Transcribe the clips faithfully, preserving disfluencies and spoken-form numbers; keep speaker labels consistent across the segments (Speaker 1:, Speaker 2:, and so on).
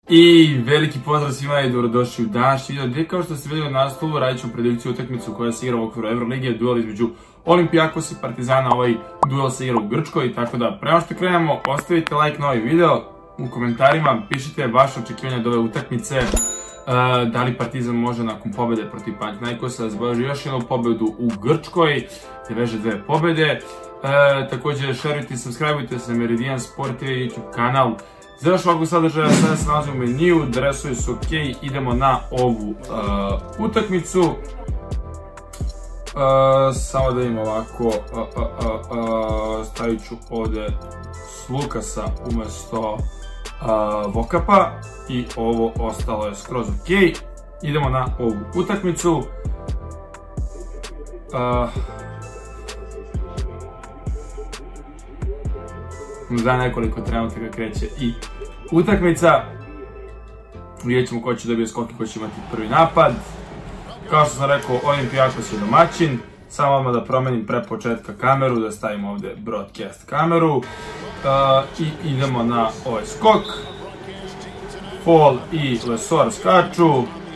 Speaker 1: I veliki pozdrav svima i dobrodošli u današnji video gdje, kao što ste vidjeli na naslovu, radit ću predikciju utakmicu koja se igra u okviru Evrolige, duel između Olympiakos i Partizana. Ovaj duel se igra u Grčkoj, tako da prema što krenemo, ostavite like na ovaj video, u komentarima pišite vaše očekivanja od ove utakmice, da li Partizan može nakon pobjede protiv Panathinaikosa da zabeleži još jednu pobjedu u Grčkoj, te veže dve pobjede. Također šerujte i subscribeujte se na Meridian Sport YouTube kanal. Za još ovakvu sadržaja sada se nalazi u meniju, dresovi su ok, idemo na ovu uh, utakmicu. Uh, samo da imam ovako, uh, uh, uh, stavit ću ovdje Slukasa umjesto uh, Vokapa i ovo ostalo je skroz ok. Idemo na ovu utakmicu. Uh, za nekoliko trenutaka kreće i utakmica. Vidjet ćemo ko će dobiti skok i ko će imati prvi napad. Kao što sam rekao, Olympiakos je domaćin. Samo odmah da promenim pre početka kameru, da stavim ovdje broadcast kameru. Uh, I idemo na ovaj skok. Fall i Lesor skaču.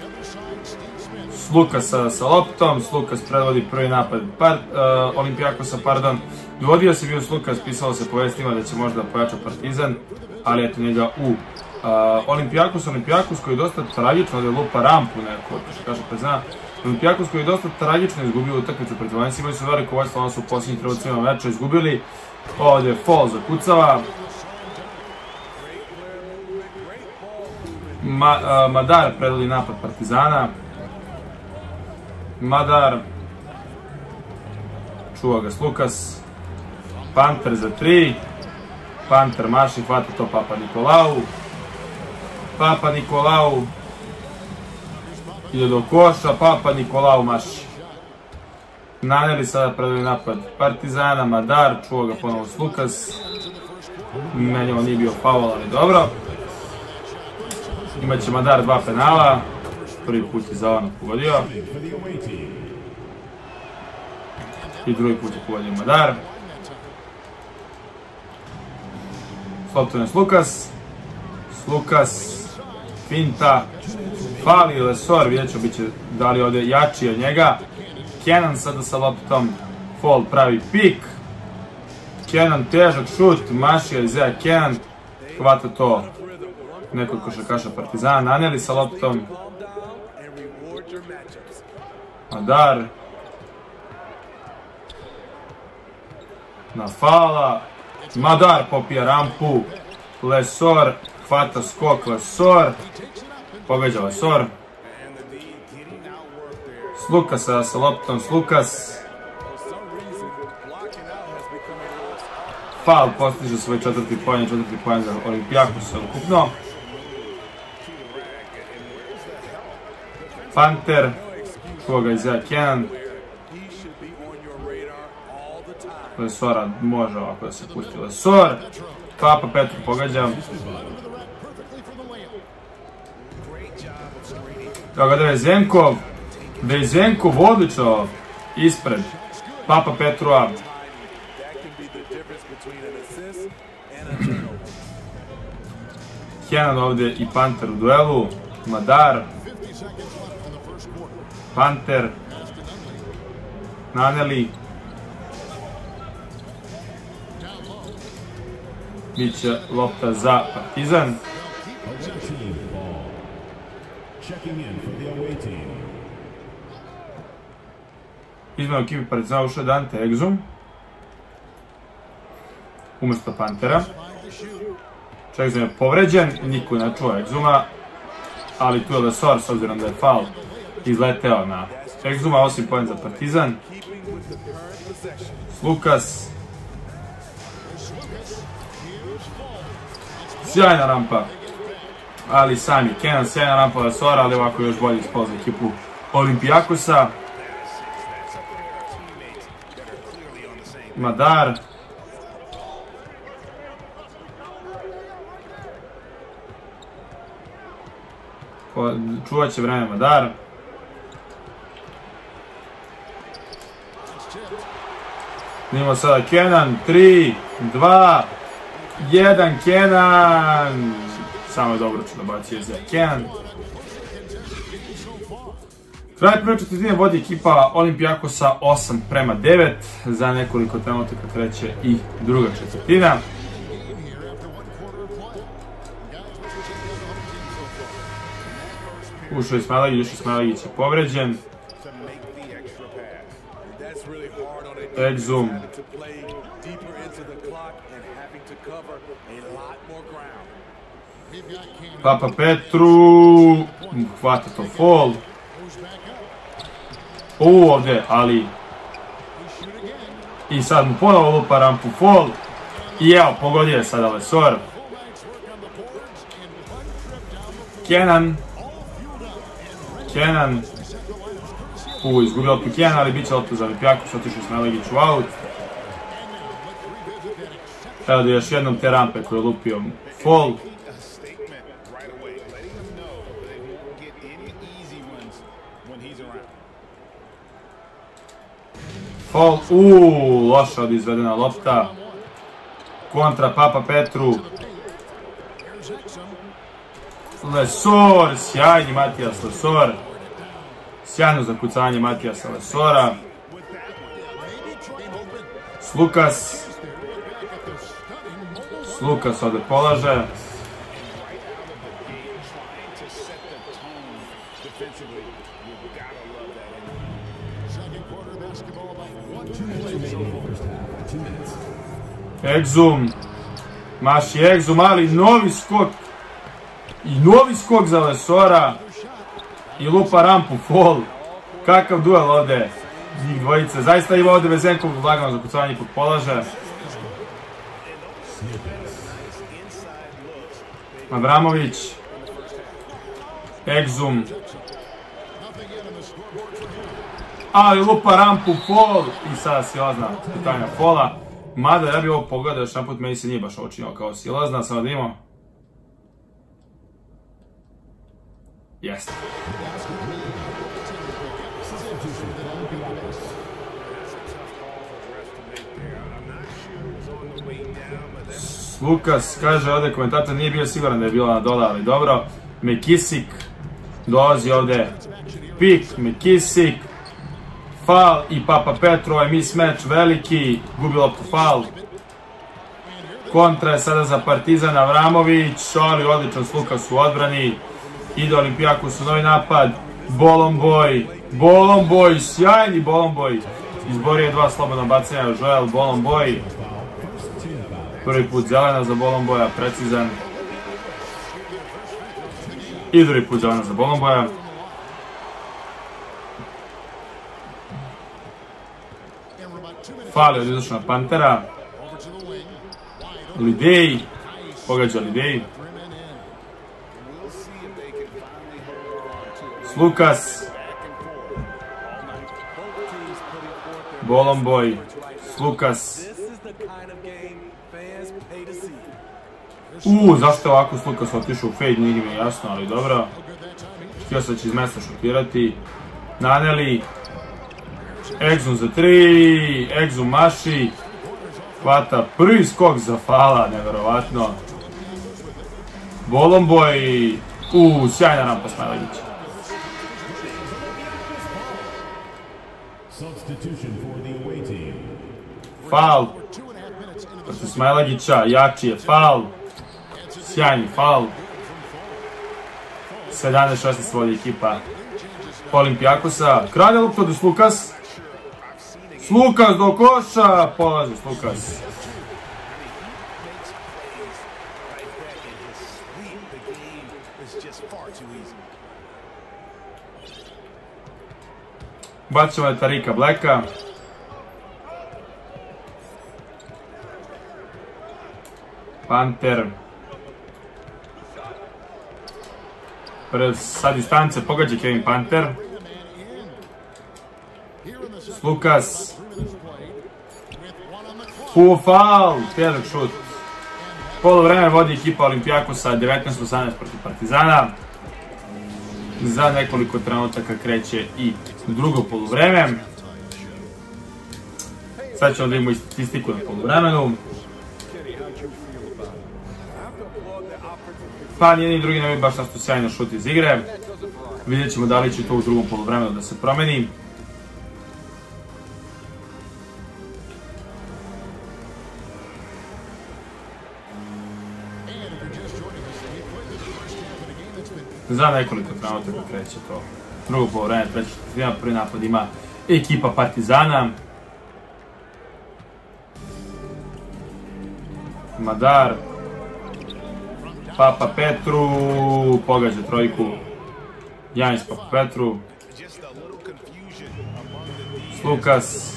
Speaker 1: Slukasa sa loptom, Slukas predvodi prvi napad par, uh, Olympiakosa, pardon. Dovodio se bio Slukas, pisalo se po vestima da će možda pojača Partizan, ali eto njega u uh, Olympiakos, Olympiakos koji je dosta tragično, ovdje lupa rampu neko, što kaže Partizana. Olympiakos koji je dosta tragično izgubio utakmicu protiv Valencia, imali su veliko vođstvo, ono su u posljednjih trenucima meča izgubili. Ovdje Fall zakucava. Ma, uh, Madar predvodi napad Partizana. Madar, čuva ga Slukas. Panter za tri. Panter maši, hvata to Papa Nikolau. Papa Nikolau ide do koša, Papa Nikolau maši. Naneli sada predvodi napad Partizana, Madar, čuva ga ponovo Slukas. Meni ovo nije bio faul, ali dobro. Imaće Madar dva penala. Prvi put je za ono pogodio. I drugi put je pogodio Madar. Sloptovan je Slukas. Slukas. Finta. Fali Lesor, vidjet ću bit će da li ovdje jači od njega. Kenan sada sa loptom. Fall pravi pik. Kenan težak šut. Mašija Izea Kenan. Hvata to nekog košarkaša Partizana. Naneli sa loptom. Madar. Na fala. Madar popija rampu. Lesor. Hvata skok Lesor. Pogađa Lesor. Slukas sa loptom. Slukas. Faul postiže svoj četvrti poen. Četvrti poen za Olympiakos ukupno. Panter. Čuva ga Izea Kenan. Lesora može ovako da se pusti Lesor. Papa Petru pogađa. Kao ga da Vezenkov. Vezenkov odlično ispred Papa Petrua. Kenan ovdje i Panter u duelu. Madar. Panter. Naneli. Biće lopta za Partizan. Izmeo ekipi Partizana ušao Dante Exum umjesto Pantera. Exum je povređen, niko ne čuva Exuma, ali tu je Lesor, s obzirom da je faul izleteo na Exuma. Osim poen za Partizan. Slukas. Sjajna rampa, ali sami Kenan, sjajna rampa Lesora, ali ovako još bolje ispao za ekipu Olympiakosa. Madar. Čuvat će vreme Madar. Imamo sada Kenan, tri, dva, jedan, Kenan. Samo je dobro što dobacio za Kenan. Kraj prve četvrtine vodi ekipa Olimpijakosa osam prema devet. Za nekoliko trenutaka kreće i druga četvrtina. Ušao je Smailagić, ušao Smailagić je povređen. Exum. Papa Petru. Hvata to fall. U, ovdje, ali... I sad mu ponovo lupa rampu fall. I evo, pogodio je sada Lesor. Kenan. Kenan. U, izgubio loptu Kenan, ali bit će loptu za Olimpijakos, otišao Smailagić u out. Evo da još jednom te rampe koje je lupio fall. Fall, uuu, loša od izvedena lopta. Kontra Papa Petru. Lesor, sjajni Matijas Lesor. Sjajno zakucanje Matijasa Lesora. Slukas. Slukas ovdje polaže. Exum. Maši Exum, ali novi skok. I novi skok za Lesora. I lupa rampu fall. Kakav duel ovde njih dvojice. Zaista ima ovde Vezenkov lagano zakucavanje pod polaže. Abramović. Exum. Ali lupa rampu fall. I sada silazna pitanja falla. Mada ja bi ovo pogledao još jedan put, meni se nije baš ovo činilo kao silazna. Samo da imamo. Jeste. Lukas kaže ovdje, komentator nije bio siguran da je bila na dole, ali dobro. McKissick dolazi ovdje. Pik, McKissick. Faul i Papa Petru, ovaj mismatch veliki. Gubi loptu faul. Kontra je sada za Partizan Avramović, ali odličan Lukas u odbrani. Ide Olimpijakos u novi napad. Bolomboy, Bolomboy, sjajni Bolomboy. Izborio je dva slobodna bacanja, Joel Bolomboy. Prvi put zelena za Bolomboya, precizan. I drugi put zelena za Bolomboya. Fali od izašla Pantera. Lidej. Pogađa Lidej. Slukas. Bolomboy. Slukas. Uuu, zašto je ovako Slukas otišao u fade, nije mi jasno, ali dobro. Htio se će iz mesta šokirati. Naneli. Exum za tri. Exum maši. Hvata prvi skok za fala, neverovatno. Bolomboy. Uuu, sjajna rampa Smailagića. Faul. Protiv Smailagića, jači je faul. Sjajni faul. sedamnaest šesnaest vodi ekipa Olimpijakosa. Kralje lupta do Slukas. Slukas do koša. Polaže Slukas. Bacimo je Tarika Blacka. Panter. Sa distance pogađa Kevin Panter. Slukas. Full foul. Težak šut. Polovreme vodi ekipa Olimpijakosa devetnaest osamnaest protiv Partizana. Za nekoliko trenutaka kreće i drugo polovreme. Sad ćemo da imamo i statistiku na polovremenu. Pa nijedni i drugi nemaju baš nešto sjajno šut iz igre. Vidjet ćemo da li će to u drugom poluvremenu da se promeni. Za nekoliko trenutaka kreće to drugo poluvreme, treća četvrtina, prvi napad ima ekipa Partizana. Madar, Papa Petru, pogađa trojku, Janis Papa Petru, Slukas,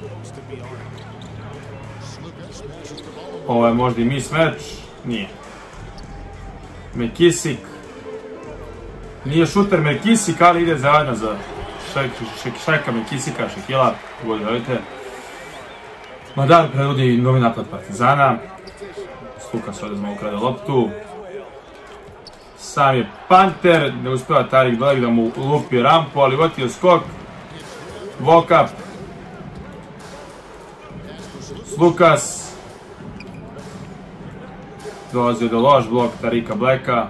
Speaker 1: ovo je možda i mismatch, nije, Mekisik, nije šuter Mekisik, ali ide zajedno za Šeka Mekisika, Šekila, god dojete. Madar predvodi novi napad Partizana, Slukas odezma ukrade loptu, sam je Panter, ne uspeva Tarik Black da mu lupi rampu, ali uvotio skok, Vokap, Slukas, dolazio do loš blok Tarika Blacka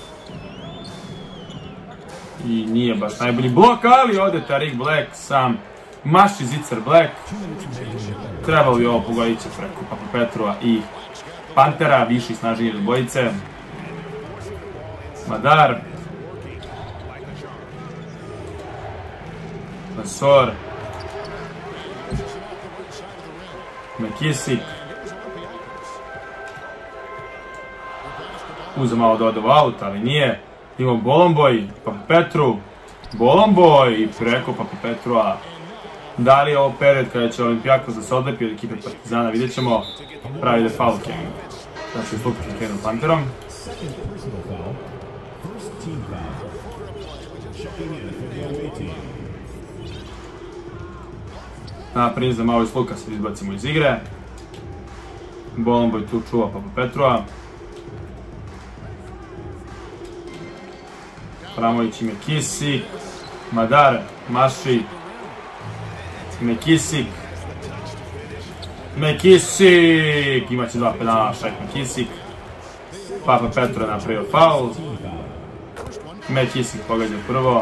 Speaker 1: i nije baš najbolji blok, ali ode Tarik Black sam, maši zicer Black, trebalo bi ovo pogoditi preko Papa Petrova i Pantera, viši i snažniji od bojice. Madar, Nasor, Mekisik, uze malo da ode u aut, ali nije. Imamo Bolomboj, Papa Petru, Bolomboj i preko Papa Petrova. Da li je ovo period kada će Olimpijakos da se odlepi od ekipe Partizana, vidjet ćemo. Pravi da je foul Kevin. Znači, slupi sa Kevinom Panterom. Naprijed za malo iz Luka se izbacimo iz igre. Bolomboj tu čuva Papa Petrova. Pramović i Mekisik. Madar, Maši. Mekisik. Mekisik! Imaće dva penala, Šek Mekisik. Papa Petro je napravio faul. Mekisik pogađa prvo.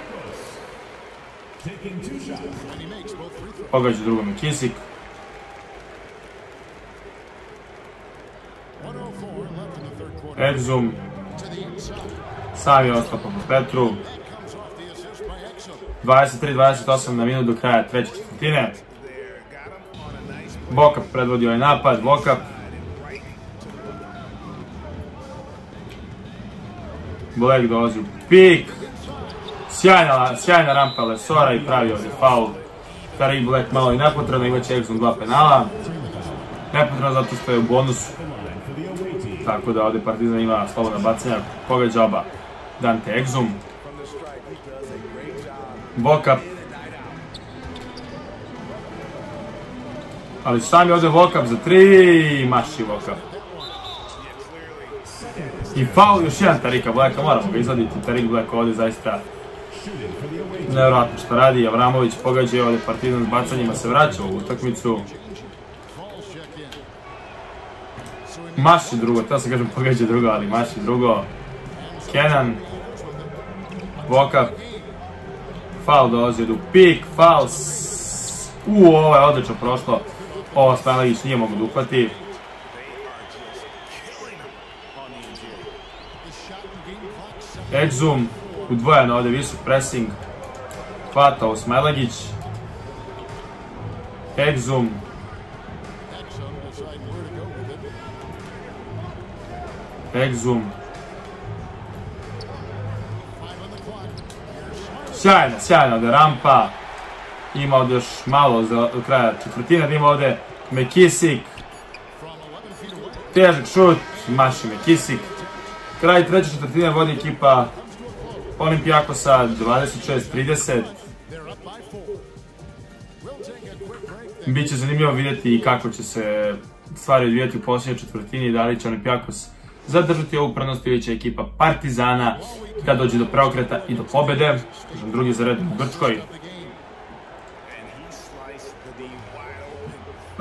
Speaker 1: Pogađa drugo Mekisik. Exum. Sam je ostao Papa Petru. dvadeset tri dvadeset osam na minut do kraja treće četvrtine. Vokap predvodi ovaj napad, Vokap. Black dolazi u pik. Sjajna, sjajna rampa Lesora i pravi ovdje faul. Tarik Black malo i nepotrebno, imaće Exum dva penala. Nepotrebno zato što je u bonusu. Tako da ovdje Partizan ima slobodna bacanja, pogađa oba. Dante Exum. Vokap. Ali sam je ovdje Vokap za tri, maši Vokap. I faul još jedan Tarika Blacka, moramo ga izvaditi. Tarik Black ovdje zaista nevjerojatno što radi. Avramović pogađa ovdje Partizan s bacanjima, se vraća u utakmicu. Maši drugo, to se kažem pogađa drugo, ali maši drugo. Kenan. Vokap. Faul dolazi do pik, faul. Uuu, ovo je odlično prošlo. Ovo Smailagić nije mogu da uhvati. Exum, udvojeno ovdje visok pressing. Hvata ovo Smailagić. Exum. Exum. Sjajna, sjajna ovdje rampa. Ima ovdje još malo za kraja četvrtine. Ima ovdje Mekisik. Težak šut. Maši Mekisik. Kraj treće četvrtine vodi ekipa Olimpijakosa dvadeset šest trideset. Biće zanimljivo vidjeti kako će se stvari odvijati u posljednjoj četvrtini. Da li će Olimpijakos zadržati ovu prednost ili će ekipa Partizana kad dođe do preokreta i do pobede. Drugi za redom u Grčkoj.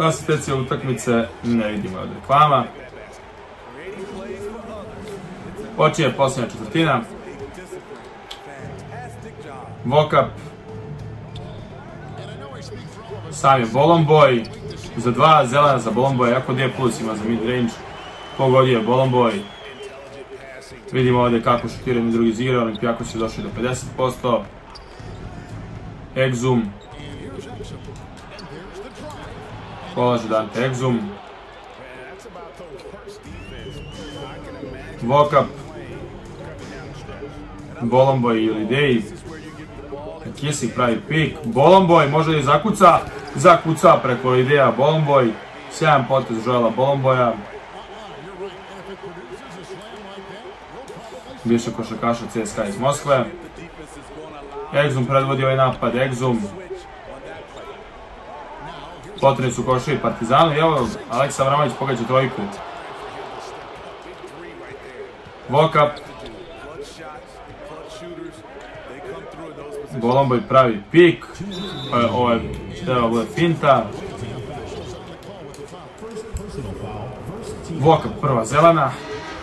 Speaker 1: Asistence utakmice ne vidimo od reklama. Počinje posljednja četvrtina. Vokap. Sam je Bolomboy. Za dva, zelena za Bolomboy, jako D plus ima za mid range. Pogodio je Bolomboy. Vidimo ovdje kako šutiraju mi drugi iz igre, Olimpijakos je došli do pedeset posto. Exum. Polaže Dante Exum. Vokap. Bolomboy ili Dej. Kisik pravi pik. Bolomboy može li zakuca? Zakuca preko ideja Bolomboy. Sjajan potez Joela Bolomboya. Bivše košarkaša C S K A iz Moskve. Exum predvodi ovaj napad. Exum. Potrebni su koševi Partizanu. I evo Aleksa Avramović pogađa trojku. Vokap. Bolomboy pravi pik. Ovo je treba bude finta. Vokap prva zelena.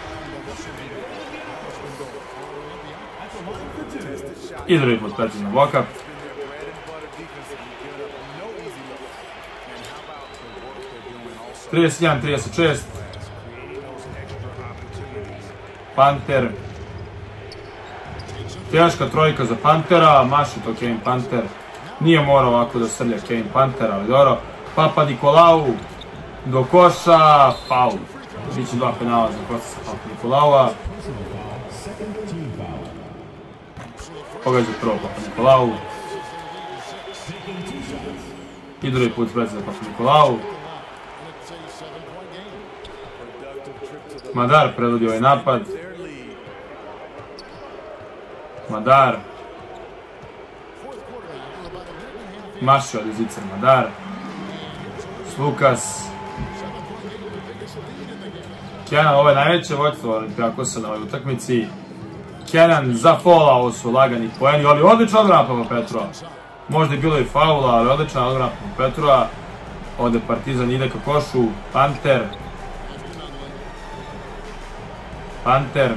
Speaker 1: I drugi put precizno Vokap. trideset jedan trideset šest. Panter. Teška trojka za Pantera, maši to Kevin Panter. Nije morao ovako da srlja Kevin Panter, ali dobro. Papa Nikolau do koša, faul. Biće dva penala za koša sa Papa Nikolaua. Pogađa prvo Papa Nikolau. I drugi put spred za Papa Nikolau. Madar predvodi ovaj napad. Madar. Mašio od Zicer Madar. Slukas. Kenan, ovo je najveće vođstvo Olimpijakosa na ovoj utakmici. Kenan za fola, ovo su lagani poeni, ali odlična odbrana Papa Petrova. Možda je bilo i faula, ali odlična odbrana Papa Petrova. Ovde Partizan ide ka košu. Panter. Panter.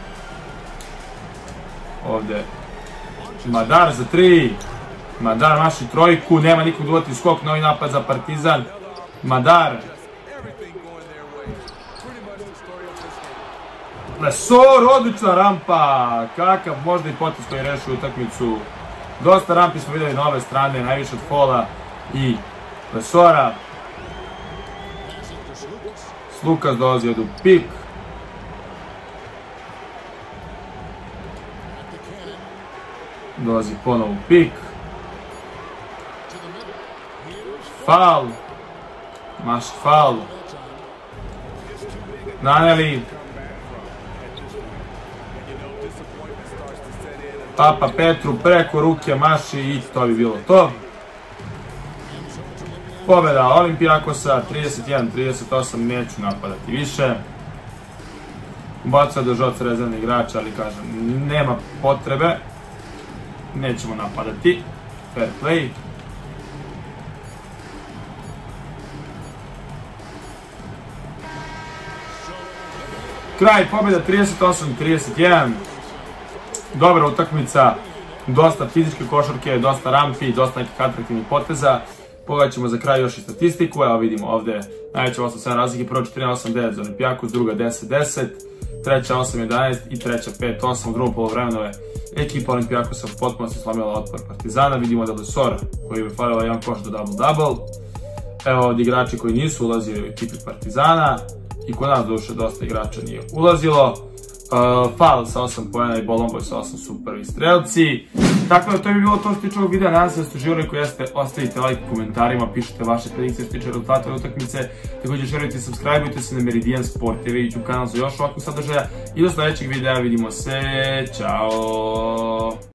Speaker 1: Ovde Madar za tri. Madar maši trojku, nema nikog duvati skok, novi napad za Partizan. Madar. Lesor, odlična rampa. Kakav možda i potez koji reši utakmicu. Dosta rampi smo videli na ove strane, najviše od Fola i Lesora. Slukas dolazi od u pik. Dolazi ponovo u pik. Faul. Maš faul. Naneli. Papa Petru preko ruke maši i to bi bilo to. Pobjeda Olimpijakosa, trideset jedan trideset osam, neću napadati više. Ubacuje do žoca rezervni igrača, ali kažem, nema potrebe. Nećemo napadati. Fair play. Kraj pobjeda trideset osam trideset jedan. Dobra utakmica. Dosta fizičke košarke, dosta rampi, dosta nekih atraktivnih poteza. Pogledat ćemo za kraj još i statistiku. Evo vidimo ovde najveća osam sedam razlike. Prvo četrnaest osam devet za Olimpijakos, druga deset deset. Treća osam jedanaest i treća pet osam. U drugom polovremenu je ekipa Olimpijakosa potpuno se slomila otpor Partizana. Vidimo da Lesor koji je falila jedan koš do double-double. Evo ovdje igrači koji nisu ulazili u ekipi Partizana. I kod nas duše dosta igrača nije ulazilo. Uh, Faul sa osam poena i Bolomboy sa osam su prvi strelci. Tako da to bi bilo to što se tiče ovog videa. Nadam se da ste uživali, koji jeste, ostavite like u komentarima, pišite vaše predikcije što se tiče rezultata ove utakmice. Također šerujte i subscribeujte se na Meridian Sport T V YouTube kanal za još ovakvog sadržaja. I do sljedećeg videa, vidimo se, ćao!